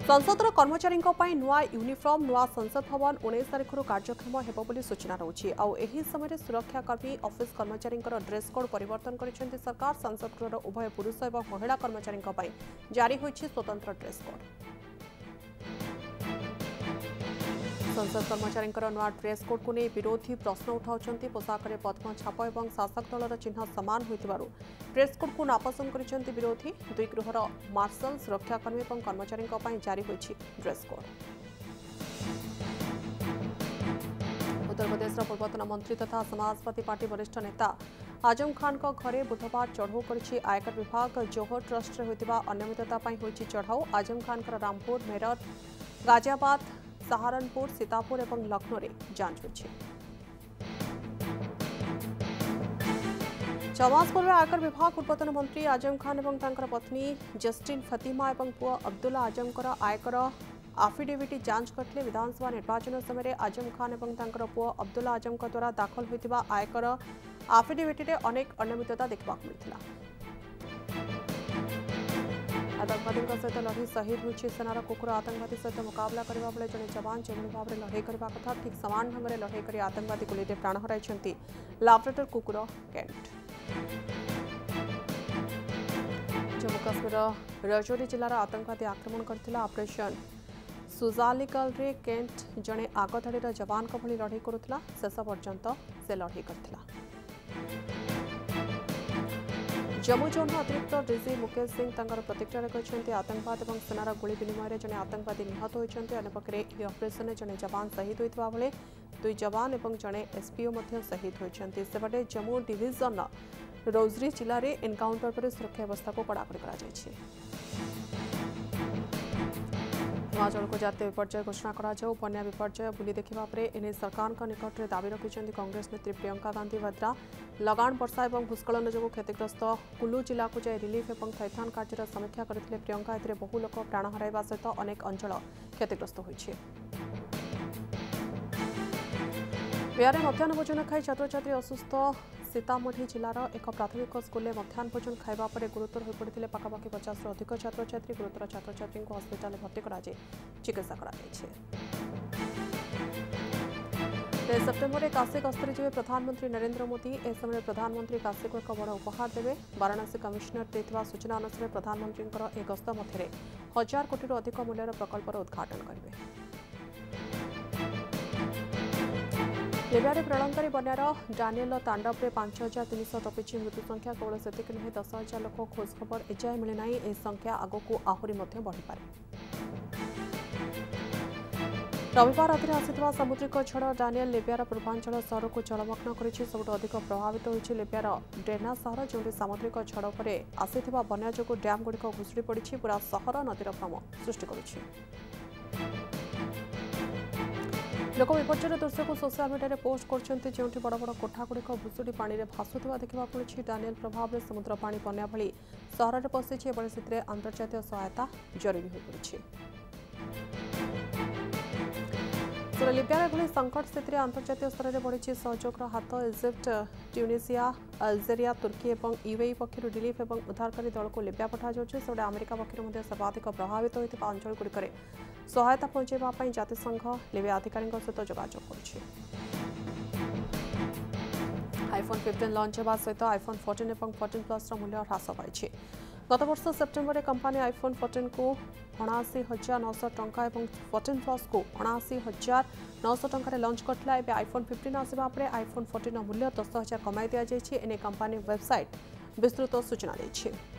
संसदर कर्मचारी नुआ यूनिफर्म नुआ संसद भवन 19 तारिख कार्यक्षम होगी सूचना रही आउ समय सुरक्षाकर्मी ऑफिस कर्मचारी ड्रेस कोड परिवर्तन कर सरकार। संसद गृहर उभय पुरुष और महिला कर्मचारी जारी होइछि स्वतंत्र ड्रेस कोड। संसद कर्मचारी नुआ ड्रेस कोड को नहीं विरोधी प्रश्न उठाउछन्ति। पोशाक पद्म छाप और शासक दलर चिन्ह सामान होइतिबारु ड्रेस कोड को नापसंद करिसेंति विरोधी। दुई गृहर मार्शल सुरक्षाकर्मी और कर्मचारी जारी होइछि ड्रेस कोड। उत्तर प्रदेश पूर्वतन मंत्री तथा समाजवादी पार्टी वरिष्ठ नेता आजम खान को घरे बुधवार चढ़ाऊ करिछि आयकर विभाग। जोहर ट्रस्ट रे होइतिबा अनियमितता पई होइछि चढ़ाऊ। आजम खान का रामपुर, मेरठ, गाजियाबाद, सहारनपुर, सीतापुर और लखनऊ में जांच होइछि। 6 मास पूर्व आयकर विभाग पूर्वतन मंत्री आजम खान और तांकर पत्नी जस्टिन फतिमा और पुआ अब्दुल्ला आजम आयकर आफिडेविट जांच करते। विधानसभा निर्वाचन समय आजम खान और तांकर पुआ अब्दुल्ला आजम द्वारा दाखल होइतिबा आयकर आफिडेविट रे अनेक अनियमितता देखा मिलता। आतंकवादी सहित लड़ी शहीद होइछि सेनार कुकुर। आतंकवादी सहित मुकाबला करने बेले जड़े जवान जो भाव में लड़ाई करने कथा ठीक समान ढंग से लड़ाई कर आतंकवादी गुली प्राण हराई लाब्रेटर कुकुर कैंट। जम्मू काश्मीर राजौरी जिलार आतंकवादी आक्रमण करथिला। ऑपरेशन सुजालिकल रे कैंट जड़े आगधाड़ीर जवान भली लड़ाई करुला। शेष पर्यंत से लड़ाई करथिला। जम्मू जोन अतिरिक्त डीजी मुकेश सिंह प्रतिक्रिया कहते आतंकवाद और सेनार गुली विनिमय जड़े आतंकवादी निहत होती। अन्यपक्षे यह ऑपरेशन जड़े जवान शहीद होता बेले 2 जवान और जड़े एसपीओ शहीद होती। सेपटे जम्मू डिविजन रौजरी जिले में एनकाउंटर पर सुरक्षा व्यवस्था को कड़ाकड़ी कर हिमाचल को जातीय विपर्यय घोषणा करा जाऊ। बन्या विपर्यय बुली देखा एने सरकार निकट में दाबी रखिंट कांग्रेस नेत्री प्रियंका गांधी वाड्रा। लगान वर्षा और भूस्खलन जो क्षतिग्रस्त कुल्लू जिला को जाए रिलीफ और थैथान कार्यर समीक्षा करते प्रियंका। ए बहु लोक प्राण हराइबा सहित अनेक अंचल क्षतिग्रस्त होइछि। बिहार में मध्याह्न भोजन खाई छात्र छात्री असुस्थ। सीतामढ़ी जिलार एक प्राथमिक स्कूल में मध्याह्न भोजन खाइबा पर गुरुतर हो पड़ते पाखापाखि 50 अधिक छात्र छात्री। गुरुतर छात्र छात्री को हस्पिटाल भर्ती कर चिकित्सा कर। सेप्टेम्बर काशी गस्तरे जब प्रधानमंत्री नरेंद्र मोदी ए समय प्रधानमंत्री काशी को एक बड़ उपहार देवे। वाराणसी कमिश्नर देथिबा सूचना अनुसार प्रधानमंत्री ए गस्त मध्य 1000 कोटी अधिक मूल्यर प्रकल्पर उद्घाटन करेंगे। लिबिया में प्रलयंकारी बन्यार डानियल तांडव में 5300 टपिछि। मृत्यु संख्या केवल सेतिक नुहे 10,000 लोक खोज खबर एजाए मिले ना। यह संख्या आगक आहरी बढ़िपे। रविवार राति आसिथिबा सामुद्रिक झड़ डानियल लिबियार पूर्वांचल सहर को जलमग्न करिछि। सबुठु अधिक प्रभावित होइछि लिबियार ड्रेना सहर जोंटी सामुद्रिक झड़ पर आसिथिबा बन्या जोगु डैम गुड़िक भुशुड़ी पड़िछि। पूरा सहर नदीर भ्रम सृष्टि करिछि। लोक विपर्यय दृश्य को सोशल मीडिया पोस्ट करछन्ति जेउठी बड़ बड़ कोठागुड़िक भुशुड़ी पानी में भासुवा देखा मिली। डानियल प्रभाव में समुद्र पानी बन्या भली सहर में पशिछि। एबळे स्थिति में अंतर्जातीय सहायता जरूरी हो पड़ी। लिबिया भली संकट स्थिति में अंतर्जातीय स्तर में बढ़ी सहयोग हाथ। इजिप्ट, ट्यूनिसिया, अल्जेरिया, तुर्की और यूएई पक्षर रिलीफ और उद्धारकारी दल को लिबिया पठाଯାଉଛି। सेबडे अमेरिका पक्षर सर्वाधिक प्रभावित होता अंचल सहायता पहुंचाइबा जातिसंघ लिबिया अधिकारी सहित जोगाजोग करुछि। आईफोन 15 लॉन्च होगा सहित आईफोन 14 और 14 प्लस मूल्य ह्रास पाई। गत वर्ष सेप्टेम्बर में कंपनी आईफोन 14 को 79,900 टंका और 14 प्लस को 79,900 टंका लॉन्च करथिला। एबे आईफोन 15 आसिबा परे आईफोन 14 मूल्य 10,000 कमाई दिया जायछि। एने कंपनी वेबसाइट विस्तृत सूचना दैछि।